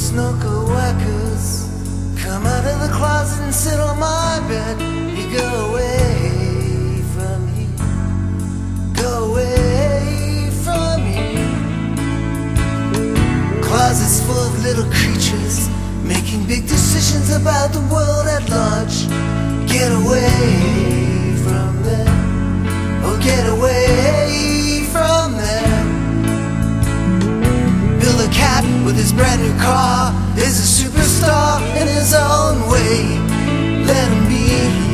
Snorkelwackers come out of the closet and sit on my bed. You go away from me, go away from me. Closets full of little creatures making big decisions about the world at large. Get away from them, oh get away from them. Bill the cat with his brand new car is a superstar in his own way. Let him be.